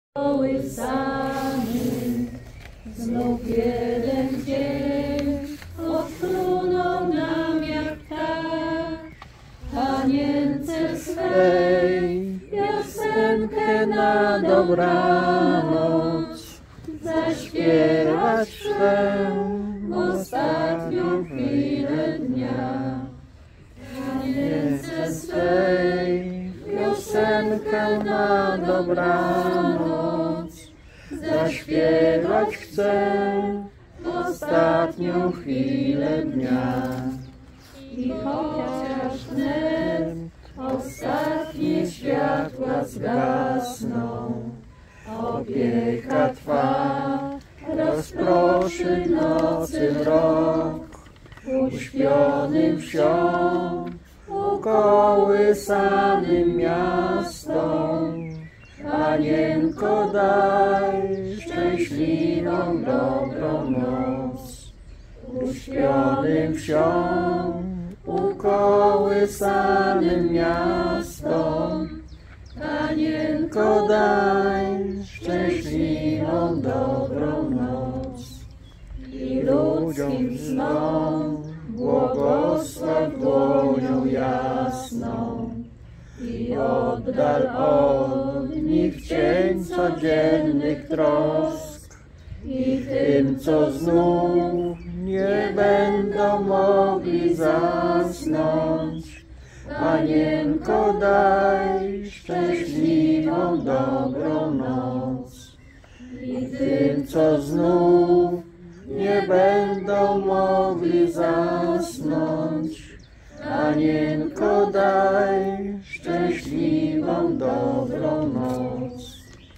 Kołysany, znów jeden dzień odfrunął nam jak ptak. Panience swej piosenkę na dobranoc zaśpiewać chcę w ostatnią chwilę dnia. Panience swej piosenkę na dobranoc zaśpiewać chcę w ostatnią chwilę dnia. I chociaż wnet ostatnie światła zgasną, opieka Twa rozproszy w nocy mrok, uśpionym wsią, ukołysanym miastom. Panienko, daj szczęśliwą, dobrą noc. Uśpionym wsią, ukołysanym miastom. Panienko, daj szczęśliwą, dobrą noc. I ludzkim snom błogosław dłonią jasną i oddal od nich cień codziennych trosk. I tym, co znów nie będą mogli zasnąć, Panienko, daj szczęśliwą, dobrą noc. I tym, co znów nie będą mogli zasnąć, Panienko, daj szczęśliwą, dobrą noc.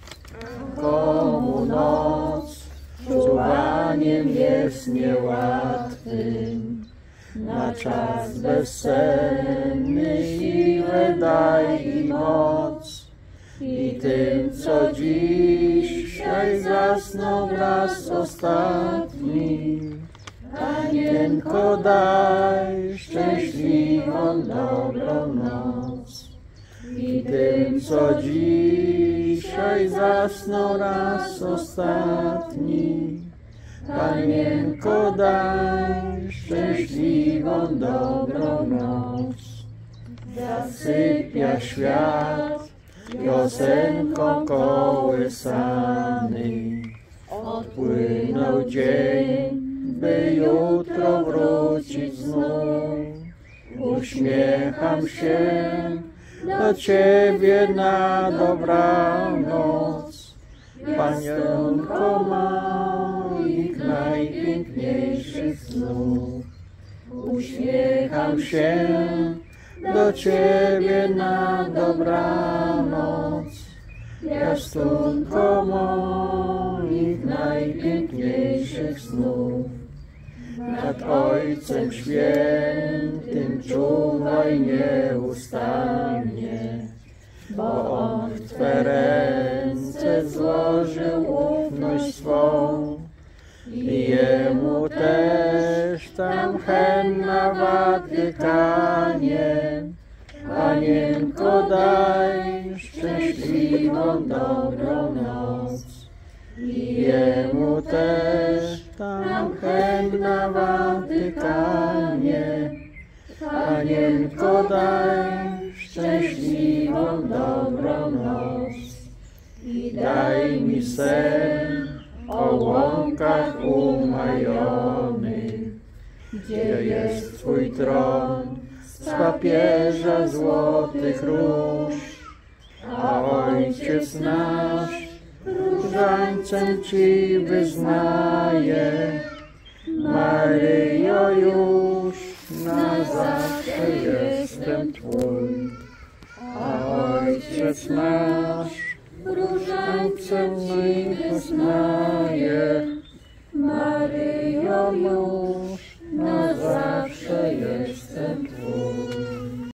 Komu noc czuwaniem jest niełatwym, na czas bezsenny siłę daj i moc. I tym, co dzisiaj zasną raz ostatni, Panienko, daj szczęśliwą, dobrą noc. I tym, co dzisiaj zasną raz ostatni, Panienko, daj szczęśliwą, dobrą noc. Zasypia świat piosenką kołysany, odpłynął dzień, by jutro wrócić znów. Uśmiecham się do Ciebie na dobranoc, Panienko moich najpiękniejszych snów. Uśmiecham się do Ciebie na dobranoc, piastunko moich najpiękniejszych snów. Nad Ojcem Świętym czuwaj nieustannie, bo On w Twe ręce złożył ufność swą. I Jemu też tam hen na Watykanie, Panienko, daj szczęśliwą, dobrą noc. I Jemu też tam hen na Watykanie, Panienko, daj szczęśliwą, dobrą noc. I daj mi sen o łąkach umajonych, gdzie jest Twój tron z papieża złotych róż, a Ojciec nasz różańcem Ci wyznaje. Maryjo, już na zawsze jestem Twój, a Ojciec nasz różańcem Ci wyznaje.